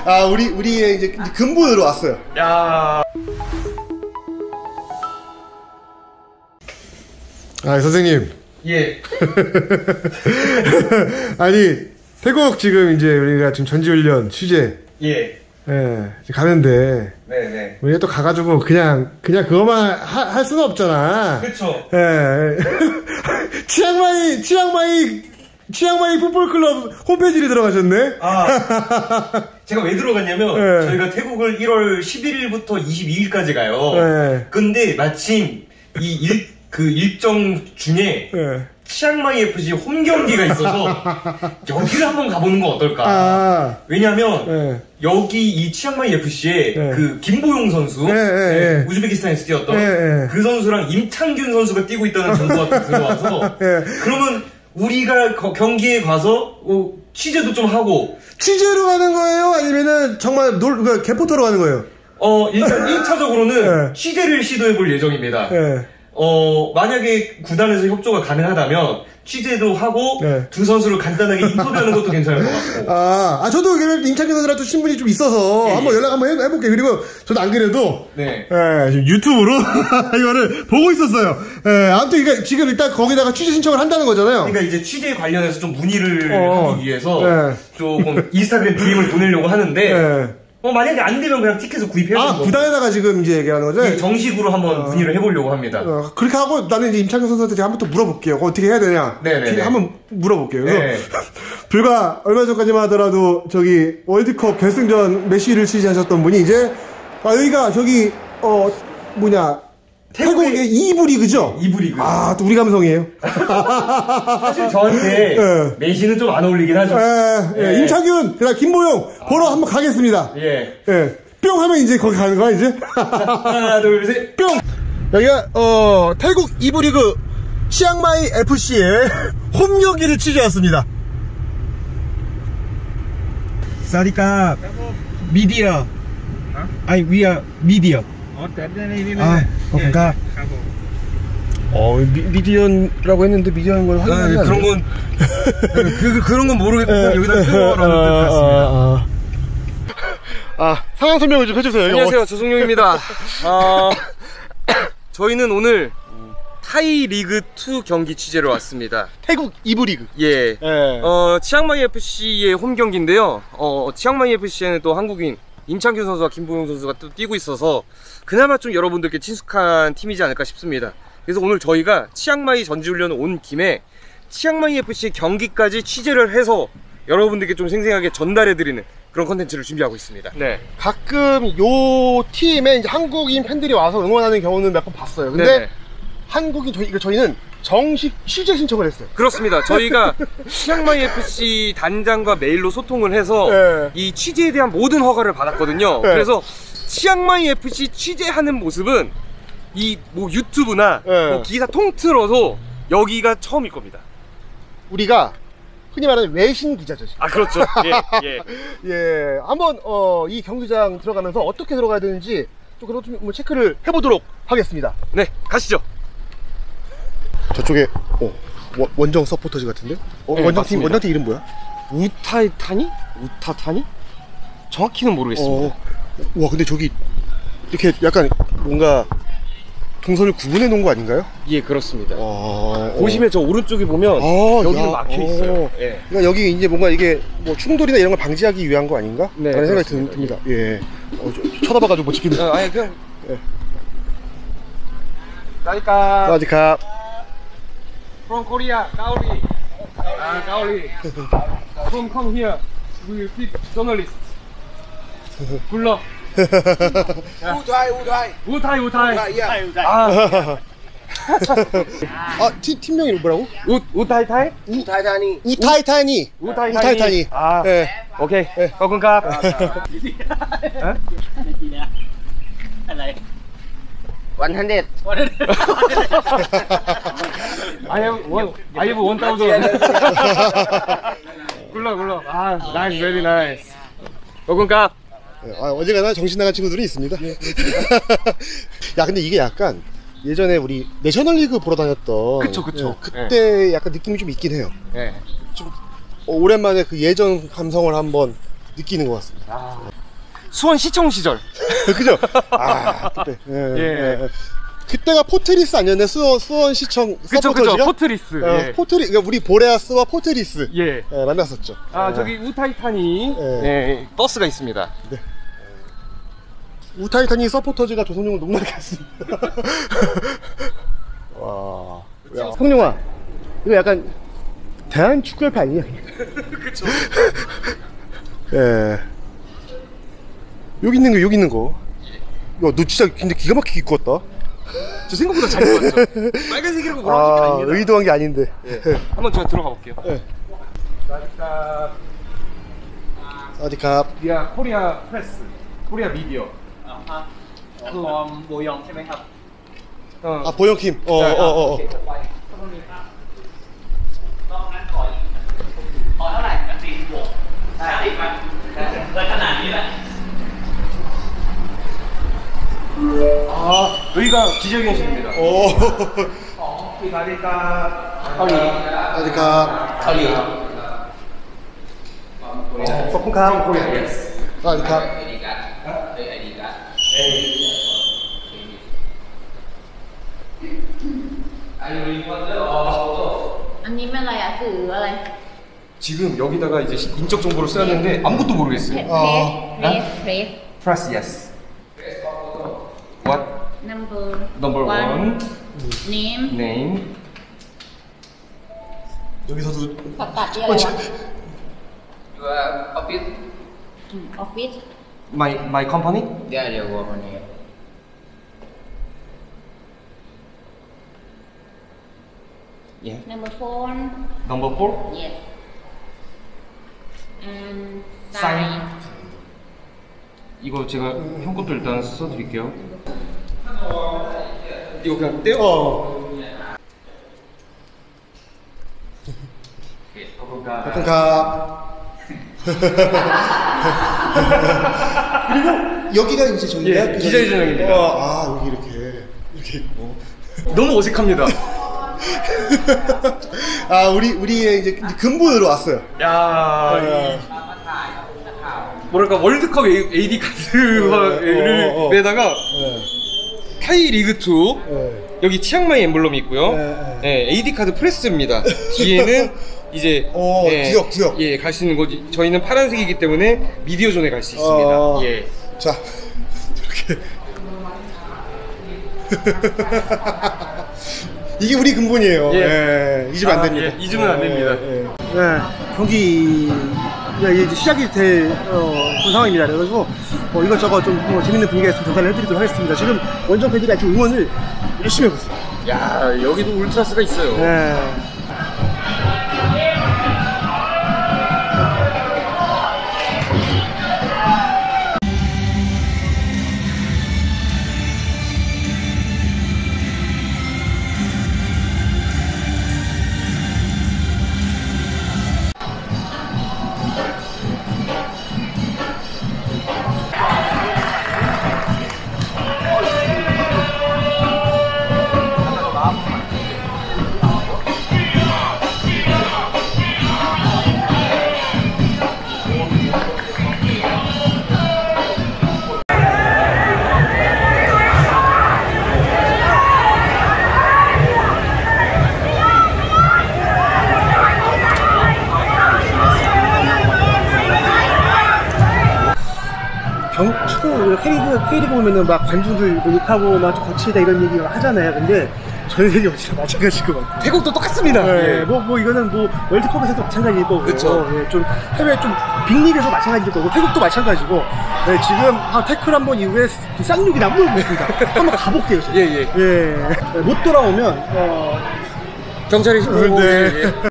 아, 우리의 이제 근본으로 왔어요. 야. 아, 선생님. 예. 아니, 태국 지금 이제 우리가 지금 전지훈련 취재. 예. 예, 가는데. 네네. 우리가 또 가가지고 그냥 그것만 할 수는 없잖아. 그쵸. 예. 치앙마이 풋볼클럽 홈페이지를 들어가셨네? 아. 제가 왜 들어갔냐면, 네. 저희가 태국을 1월 11일부터 22일까지 가요. 네. 근데 마침 그 일정 중에 네. 치앙마이 FC 홈 경기가 있어서 여기를 한번 가보는 건 어떨까? 아. 왜냐면 네. 여기 이 치앙마이 FC에 네. 그 김보용 선수, 네. 우즈베키스탄에서 뛰었던 네. 그 선수랑 임창균 선수가 뛰고 있다는 정보가 들어와서 네. 그러면 우리가 경기에 가서 취재도 좀 하고. 취재로 가는 거예요? 아니면은 정말 개포터로 가는 거예요? 일단 1차적으로는 네. 취재를 취재를 시도해볼 예정입니다. 네. 만약에 구단에서 협조가 가능하다면 취재도 하고 네. 두 선수를 간단하게 인터뷰하는 것도 괜찮을 것 같고. 저도 임창균 선수랑 또 신분이 좀 있어서 예. 한번 연락 한번 해볼게요. 그리고 저도 안 그래도 네. 지금 유튜브로 이거를 보고 있었어요. 아무튼 그러니까 지금 일단 거기다가 취재 신청을 한다는 거잖아요. 그러니까 이제 취재 관련해서 좀 문의를 하기 위해서 네. 조금 인스타그램 DM을 보내려고 하는데 네. 만약에 안 되면 그냥 티켓을 구입해야 되는 거고. 구단에다가 지금 이제 얘기하는 거죠? 예, 정식으로 한번 문의를 해보려고 합니다. 그렇게 하고 나는 이제 임창균 선수한테 제가 한번 또 물어볼게요. 어떻게 해야 되냐? 네네네. 한번 물어볼게요. 그래서 네. 불과 얼마 전까지만 하더라도 저기 월드컵 결승전 메시를 취재하셨던 분이 이제 여기가 저기 태국의 2부 리그죠? 2부 리그. 또 우리 감성이에요. 사실 저한테 네. 메시는 좀 안 어울리긴 하죠. 예. 임창균, 그다음 김보용 보러 한번 가겠습니다. 예. 뿅 하면 이제 거기 가는 거야 이제. 하나, 둘, 셋. 뿅. 여기가 태국 2부 리그 치앙마이 FC의 홈 경기를 취재했습니다. 사디카 미디어. 아니 위아 미디어. 그러니까 미디언이라고 했는데 미디언인 걸 확인하지 않나요? 그런 건 그런 건 모르겠고 여기다 표어라는 뜻 같습니다. 상황 설명을 좀 해주세요. 안녕하세요, 조성용입니다. 저희는 오늘 타이 리그 2 경기 취재를 왔습니다. 태국 2부 리그. 예. 치앙마이 FC의 홈 경기인데요. 치앙마이 FC에는 또 한국인 임창균 선수와 김보용 선수가 또 뛰고 있어서 그나마 좀 여러분들께 친숙한 팀이지 않을까 싶습니다. 그래서 오늘 저희가 치앙마이 전지훈련 온 김에 치앙마이 FC 경기까지 취재를 해서 여러분들께 좀 생생하게 전달해드리는 그런 컨텐츠를 준비하고 있습니다. 네. 가끔 요 팀에 이제 한국인 팬들이 와서 응원하는 경우는 몇 번 봤어요. 근데 네네. 한국인 저희는 정식 취재 신청을 했어요. 그렇습니다. 저희가 치앙마이 FC 단장과 메일로 소통을 해서 네. 이 취재에 대한 모든 허가를 받았거든요. 네. 그래서 치앙마이 FC 취재하는 모습은 이 유튜브나 네. 기사 통틀어서 여기가 처음일 겁니다. 우리가 흔히 말하는 외신 기자죠. 그렇죠. 예. 한번 이 경기장 들어가면서 어떻게 들어가야 되는지 좀 그런 좀 체크를 해보도록 하겠습니다. 네, 가시죠. 저쪽에 원정 서포터즈 같은데? 네, 원정팀 이름 뭐야? 우타타니? 정확히는 모르겠습니다. 와, 근데 저기 이렇게 약간 뭔가 동선을 구분해 놓은 거 아닌가요? 예, 그렇습니다. 보시면 저 오른쪽에 보면 여기는 막혀 있어요. 예. 그러니까 여기 이제 뭔가 이게 충돌이나 이런 걸 방지하기 위한 거 아닌가? 네, 라는 생각이 듭니다. 예. 쳐다봐가지고 못 지키는. 아니 그냥. 예. 사디카. From Korea, Gaoli. Gaoli. Come here. We will speak journalist. Good luck. 팀명이 뭐라고? 우타이타이? 우타이타니. 네. 오케이. 고군갑. One hundred. I have 1,000. 굴러. Nice, very nice. 고군갑. 어제가나 정신 나간 친구들이 있습니다. 야, 근데 이게 약간 예전에 우리 내셔널리그 보러 다녔던 그쵸. 그때 약간 느낌이 좀 있긴 해요. 네. 좀 오랜만에 그 예전 감성을 한번 느끼는 것 같습니다. 수원 시청 시절. 그죠? 아, 그때. 예. 그때가 포트리스 아니었네? 수원시청 그쵸, 서포터즈가? 포트리스. 예. 그러니까 우리 보레아스와 포트리스 예. 만났었죠. 저기 우타이타니 예. 버스가 있습니다. 우타이타니 서포터즈가 조성룡을 농락게 했습니다. 와. 야, 성룡아, 이거 약간 대한축구협회 아니냐? 그쵸. 예. 여기 있는 거. 야, 너 진짜 근데 기가 막히게 입고 왔다. 저 생각보다 잘 입었죠. 빨간색이라고 뭐라고 하는 게 아닙니다. 의도한 게 아닌데. 한번 제가 들어가 볼게요. 예. 사디카 사디캅. 코리아 프레스, 코리아 미디어. รวมบูยองใช่ไหมครับ 아, 보영킴. 어. พอเท่าไหร่กัน40บวก30ครับก็ขนาดนี้แหละ 여기가 기자회견실입니다. 사디카 사디캅. เกาหลี 서풍캅. 사디캅. ไอดีการ์ดไอดีการ์ดอันนี้เป็นอะไรอะสื่ออะไร 지금 여기다가 이제 인적 정보를 써야 되는데 아무것도 เพ 모르겠어요. เพเพ Press yes. What number one name name? 여기서도 สังกัดที่อะไรวะ your office office My company? เดี๋ยวรวมวันนี้ Yeah. number phone Number 4? yes and Sign. sign 이거 제가 형 것도 일단 써드릴게요. 이거 그냥 떼어. 서풍캅. 그리고 여기가 이제 저희가 예, 기자회견장입니다. 여기 이렇게 있고. 너무 어색합니다. 우리의 이제 근본으로 왔어요. 야, 뭐랄까 월드컵 AD 카드를 내다가 타이 리그 2 여기 치앙마이 엠블럼이 있고요. AD 카드 프레스입니다. 뒤에는 이제 구역. 예, 갈 수 있는 거지. 저희는 파란색이기 때문에 미디어 존에 갈 수 있습니다. 예. 자, 이렇게. 이게 우리 근본이에요. 잊으면 안 됩니다. 잊으면 안 됩니다. 경기 이제 시작이 될 그런 상황입니다. 그래서 이것저것 좀 재밌는 분위기가 있으면 전달을 해드리도록 하겠습니다. 지금 원정 팬들이 아주 응원을 열심히 하고 있어요. 야, 여기도 울트라스가 있어요. 축구 K리그 보면은 막 관중들 뭐 욕하고 막 좀 거치다 이런 얘기 하잖아요. 근데 전 세계 어디나 마찬가지일 것 같아요. 태국도 똑같습니다. 네, 뭐 이거는 뭐 월드컵에서도 마찬가지일 거고, 그쵸. 좀 해외 좀 빅리그에서 마찬가지일 거고, 태국도 마찬가지고, 지금 태클 한 번 이후에 쌍욕이 남고 있습니다. 한번 가볼게요. 예. 못 돌아오면 경찰이 신고. 네.